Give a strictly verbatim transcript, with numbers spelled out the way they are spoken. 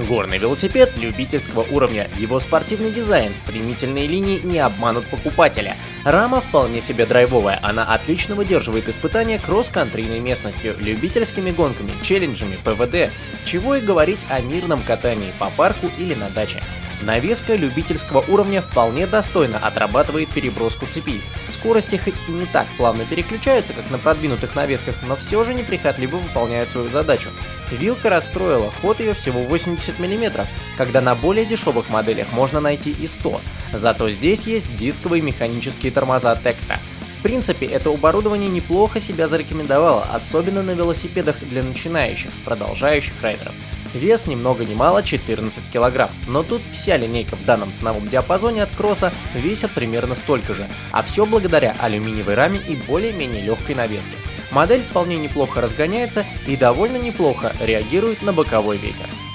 Горный велосипед любительского уровня. Его спортивный дизайн, стремительные линии не обманут покупателя. Рама вполне себе драйвовая, она отлично выдерживает испытания кросс-контрийной местностью, любительскими гонками, челленджами, ПВД. Чего и говорить о мирном катании по парку или на даче. Навеска любительского уровня вполне достойно отрабатывает переброску цепи. Скорости хоть и не так плавно переключаются, как на продвинутых навесках, но все же неприхотливо выполняют свою задачу. Вилка расстроила, ход ее всего восемьдесят миллиметров, когда на более дешевых моделях можно найти и сто. Зато здесь есть дисковые механические тормоза Тектра. В принципе, это оборудование неплохо себя зарекомендовало, особенно на велосипедах для начинающих, продолжающих райдеров. Вес ни много ни мало четырнадцать килограмм, но тут вся линейка в данном ценовом диапазоне от кросса весит примерно столько же, а все благодаря алюминиевой раме и более-менее легкой навеске. Модель вполне неплохо разгоняется и довольно неплохо реагирует на боковой ветер.